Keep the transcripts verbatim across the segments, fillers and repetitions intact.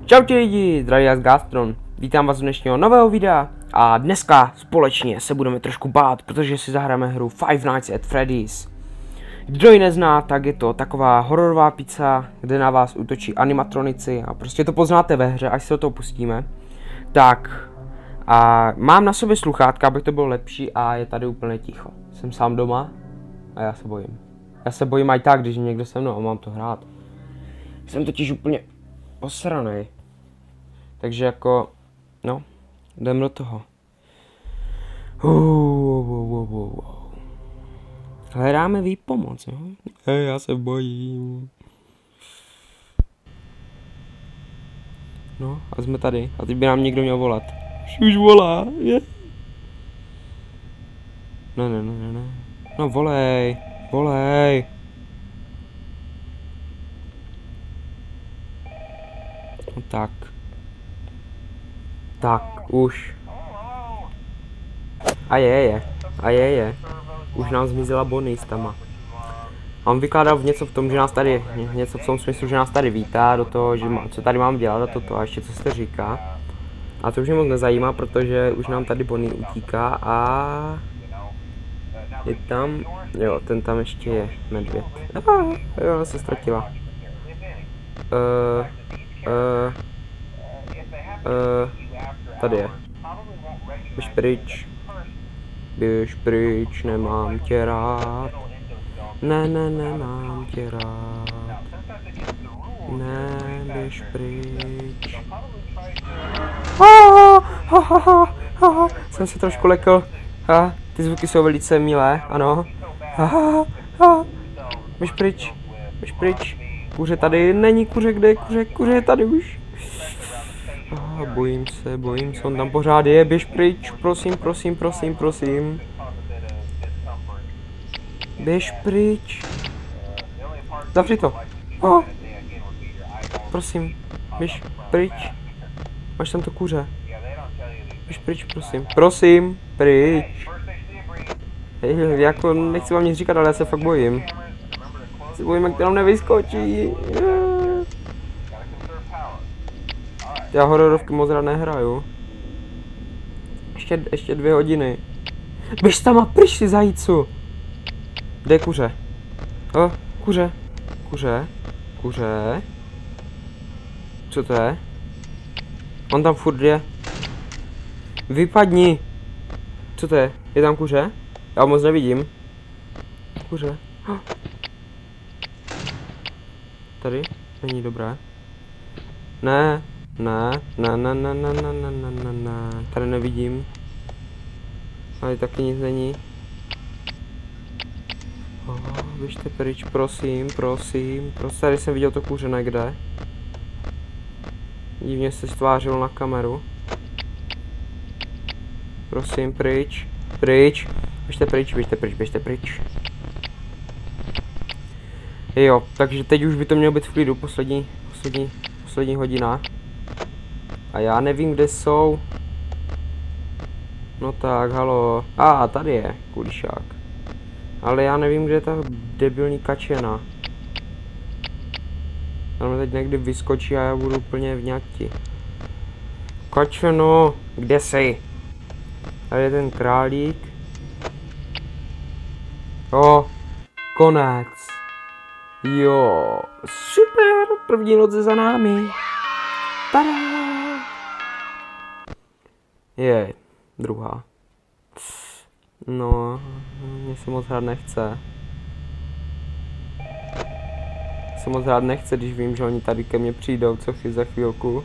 Čau ti lidi, zdraví vás Gastron. Vítám vás u dnešního nového videa a dneska společně se budeme trošku bát, protože si zahráme hru Five Nights at Freddy's. Kdo ji nezná, tak je to taková hororová pizza, kde na vás útočí animatronici a prostě to poznáte ve hře, až se do toho pustíme. Tak a mám na sobě sluchátka, aby to bylo lepší a je tady úplně ticho. Jsem sám doma a já se bojím. Já se bojím aj tak, když je někdo se mnou a mám to hrát. Jsem totiž úplně osranej. Takže jako, no, jdem do toho. Uh, uh, uh, uh, uh. Hledáme výpomoc, jo? Hej, já se bojím. No, a jsme tady. A teď by nám někdo měl volat. Už volá, je? Ne, ne, ne, ne, ne. No, volej, volej. No tak. Tak, už. A je, je. A je, je. Už nám zmizela Bonnie s tama. A on vykládal v něco v tom, že nás tady, něco v tom smyslu, že nás tady vítá do toho, že má, co tady mám dělat a toto a ještě co se říká. A to už mě moc nezajímá, protože už nám tady Bonnie utíká a... Je tam, jo, ten tam ještě je, medvěd. Ah, jo, se ztratila. Uh, uh, uh, tady je. Běž pryč. Běž pryč, nemám tě rád. Ne, ne, nemám tě rád. Ne, běž pryč. Ah, ah, ah, ah, jsem se trošku lekl. Ah, ty zvuky jsou velice milé, ano. Ah, ah, běž pryč, běž pryč. Kuře tady není, kuře kde, kuře, kuře je tady už. Ah, bojím se, bojím se, on tam pořád je, běž pryč, prosím, prosím, prosím, prosím. Běž pryč. Zavři to. Oh. Prosím, běž pryč. Máš tam to kuře. Běž pryč, prosím. Prosím, pryč. Hej, jako nechci vám nic říkat, ale já se fakt bojím. Se bojím, jak to nám nevyskočí. Já hororovky moc rád nehraju. Ještě, ještě dvě hodiny. Běž tam a pryč, si zajícu. Kde je kuře? O, kuře. Kuře. Kuře. Co to je? On tam furt je. Vypadni. Co to je? Je tam kuře? Já ho moc nevidím. Kuře. Tady? Není dobré. Ne. Ne, ne, ne, ne, ne, ne, ne, ne, ne, ne, tady nevidím. Tady taky nic není. Oh, běžte pryč, prosím, prosím, prosím, tady jsem viděl to kuře někde. Divně se stvářilo na kameru. Prosím, pryč, pryč, běžte pryč, běžte pryč, běžte pryč. Jo, takže teď už by to mělo být v klidu, poslední, poslední, poslední hodina. A já nevím, kde jsou. No tak, halo. A, ah, tady je kulišák. Ale já nevím, kde je ta debilní kačena. Tam teď někdy vyskočí a já budu úplně v ňati. Kačeno, kde jsi? Tady je ten králík. O, konec. Jo, super, první noc je za námi. Tada! Je, druhá. No, mě se moc hrát nechce. Se moc hrát nechce, když vím, že oni tady ke mně přijdou, co chci za chvílku.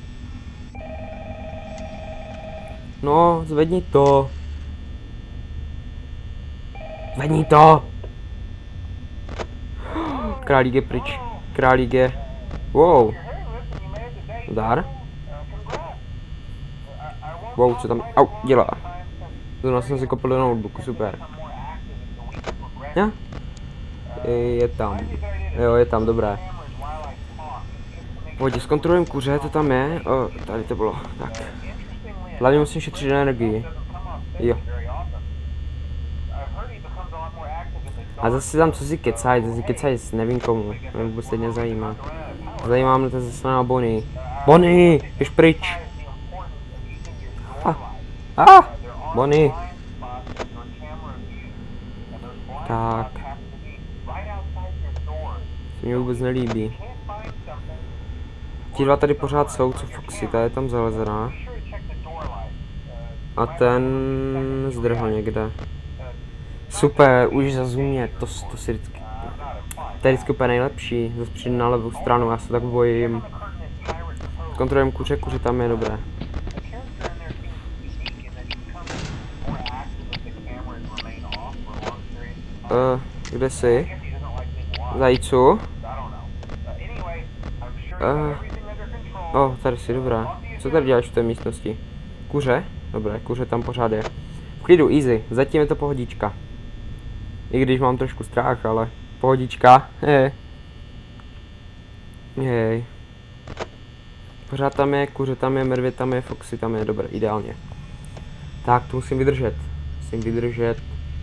No, zvedni to. Zvedni to. Králík je pryč. Králík je. Wow. Zdar. Wow, co tam, au, dělá. Zrovna jsem si kopil do notebooku, super. Ja? Je tam. Jo, je tam, dobré. Pojď, zkontrolujeme kuře, to tam je. O, tady to bylo, tak. Hlavně musím šetřit energii. Jo. A zase tam co si kecají, co si kecají, nevím komu. Mě vůbec teď nezajímá. Zajímá mě to zase na Bonnie. Bonnie, běž pryč. Ah, ah, Bonnie. Tak. Se mi vůbec nelíbí. Ti dva tady pořád jsou, co Foxy, ta je tam zalezená. A ten zdrhl někde. Super, už zazumě, to, to si vždycky... To je vždycky úplně nejlepší, zase přijde na levou stranu, já se tak bojím. Kontrolujeme kuře, kuře tam je dobré. Uh, kde jsi? Zajícu? Uh, oh, tady jsi, dobrá. Co tady děláš v té místnosti? Kuře? Dobré, kuře tam pořád je. V klidu, easy, zatím je to pohodička. I když mám trošku strach, ale pohodička, hej. Hej. Pořád tam je, kuře tam je, medvěd tam je, Foxy tam je, dobré, ideálně. Tak, to musím vydržet. Musím vydržet.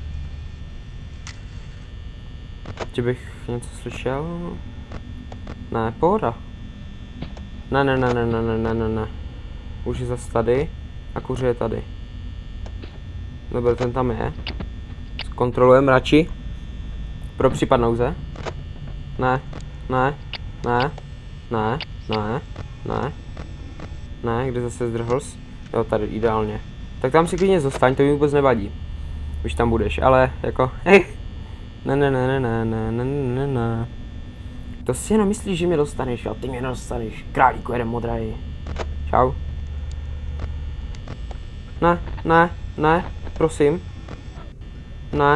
Že bych něco slyšel? Ne, pohoda. Ne, ne, ne, ne, ne, ne, ne, ne, ne. Už je zase tady. A kuře je tady. Dobře, ten tam je. Zkontrolujeme radši. Pro případ nouze. Ne, ne, ne, ne, ne, ne. Ne, kde zase zdrhl jsi? Jo, tady, ideálně. Tak tam si klidně zostaň, to mi vůbec nevadí. Už tam budeš, ale jako, hej. Ne, ne, ne, ne, ne, ne, ne, ne, ne. To si jenom myslíš, že mě dostaneš, jo? Ty mě nedostaneš. Králíku, jeden modrý. Čau. Ne, ne, ne, prosím. Ne.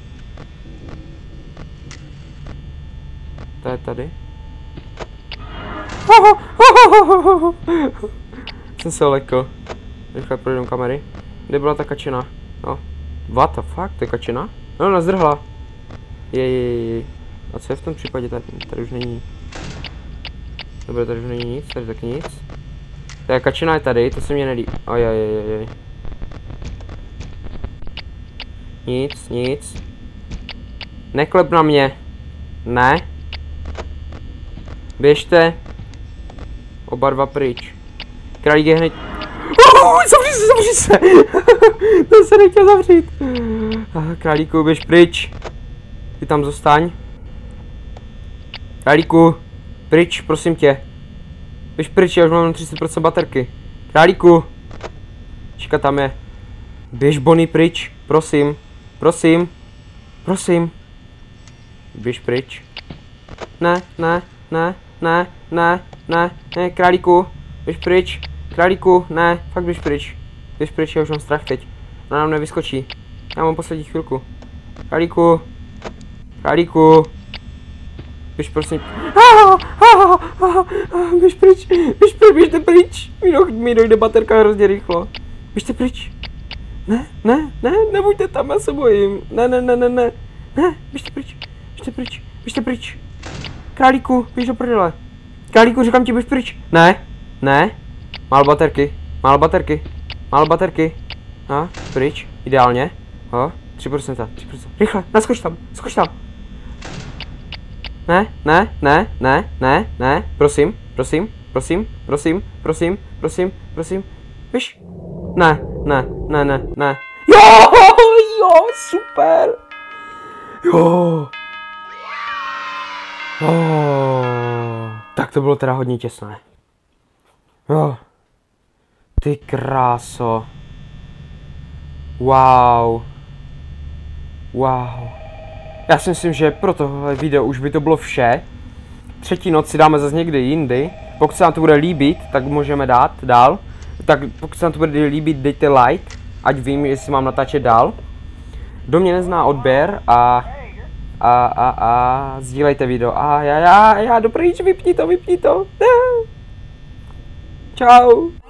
To je tady. Jsem se lekl. Rychle projdem kamery. Kde byla ta kačina? No. What the fuck, to je kačina? No, ona zdrhla. Jej. A co je v tom případě? Tady, tady už není. Dobře, tady už není nic, tady tak nic. Ta kačina je tady, to se mě nelíbí. Ajajajajaj. Nic, nic. Neklep na mě. Ne. Běžte. Oba dva pryč. Králík je hned... Oh, zavři se, zavři se. To se nechtěl zavřít. Králíku, běž pryč. Ty tam zostaň. Králíku, pryč, prosím tě. Běž pryč, já už mám třicet procent baterky. Králíku. Čeka tam je. Běž Bonnie pryč, prosím. Prosím. Prosím. Běž pryč. Ne, ne, ne, ne, ne, ne, ne, králíku. Běž pryč. Králíku, ne, fakt běž pryč. Běž pryč, já už mám strach teď. Ona nám nevyskočí. Já mám poslední chvilku. Králíku. Králíku. Běž prosím. Ah, ah, ah, ah, běž pryč. Běž pryč, běžte pryč. Mi, do, mi dojde baterka hrozně rychlo. Běžte pryč. Ne, ne, ne, nebuďte tam, já se bojím. Ne, ne, ne, ne, ne. Ne, běžte pryč. Běžte pryč. Běžte pryč. Králíku, běž do prdele. Králíku, říkám ti, běž pryč. Ne, ne. Málo baterky. Málo baterky. Málo baterky. A, pryč. Ideálně. O, tři procenta, tři procenta. Rychle, naskoč tam, skoč tam. Ne, ne, ne, ne, ne, ne. Prosím, prosím, prosím, prosím, prosím, prosím, prosím. Běž. Ne, ne, ne, ne, ne. Jo, jo, super. Jo. Oh, tak to bylo teda hodně těsné. Jo. Ty kráso. Wow. Wow. Já si myslím, že pro tohle video už by to bylo vše. Třetí noc si dáme zase někdy jindy. Pokud se vám to bude líbit, tak můžeme dát dál. Tak pokud se vám to bude líbit, dejte like. Ať vím, jestli mám natáčet dál. Kdo mě nezná, odběr a... A, a, a, sdílejte video. A já, já, já, do pryč, vypni to, vypni to. Čau.